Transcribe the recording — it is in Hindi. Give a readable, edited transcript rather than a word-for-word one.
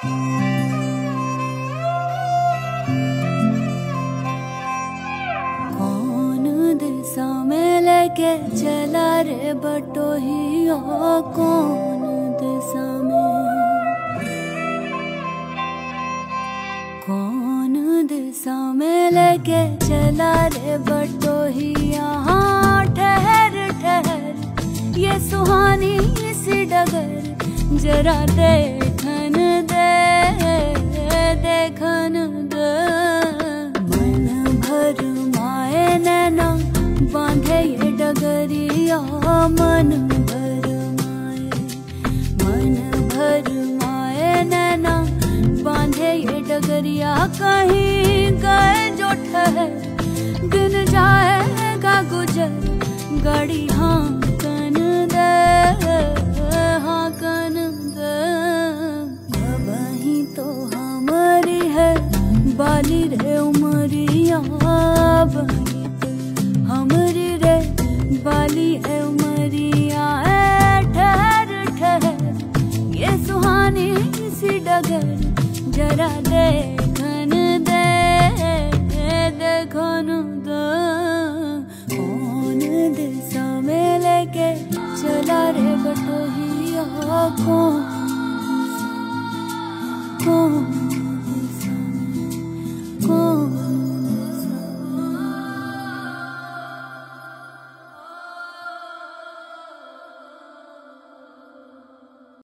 के चला रे बटोहिया कौन दिशा में, कौन दिशा में लेके चला रे बटोहिया। हाँ ठहर ठहर ये सुहानी सी डगर जरा देखन दे, देखन दे। मन भर माए नैना बांधे ये डगरिया, मन भर माए, मन भर माए नैना बांधे ये डगरिया। कहीं गए जो ठहर दिन जाएगा गुजर, गाड़ी हाँकन दे, हाँकन दे। वही तो हमारी है बाली रे उमरिया, हमारी रे बाली है उमरिया। ठहर ठहर ये सुहानी सी डगर जरा देखन दे, देखन दे। कौन दिशा में लेके चला रे बटोहिया, कौन, कौन